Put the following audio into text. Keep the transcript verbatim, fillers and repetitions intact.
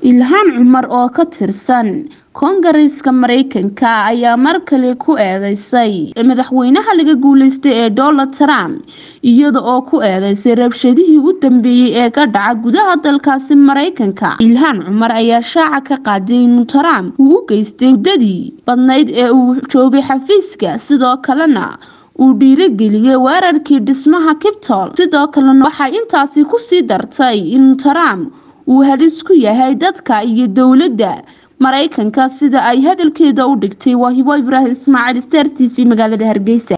Ilhaan Cumar oo ka tirsan Koongareeska Mareykanka ayaa mar kale ku eedeysay madaxweynaha laga guuleystay ee Donald Trump iyada oo ku eedeysay rabshadihii u dambeeyay ee ka dhacay gudaha dalkaasi Mareykanka. Ilhaan Cumar ayaa shaaca ka qaaday in Trump uu u geystay muddadii badnayd ee uu joogay xafiiska, sidoo kalena uu dhiirigeliyay weerarkii dhismaha Capitol. Sidoo kalena waxay intaasi ku sii dartay in Trump uu halis ku yahay dadka iyo dawladda Mareykanka sida ay hadalkeeda u dhigtay. Waa Hibo Ibraahim Ismaaciil, Star T V, magaalada Hargeysa.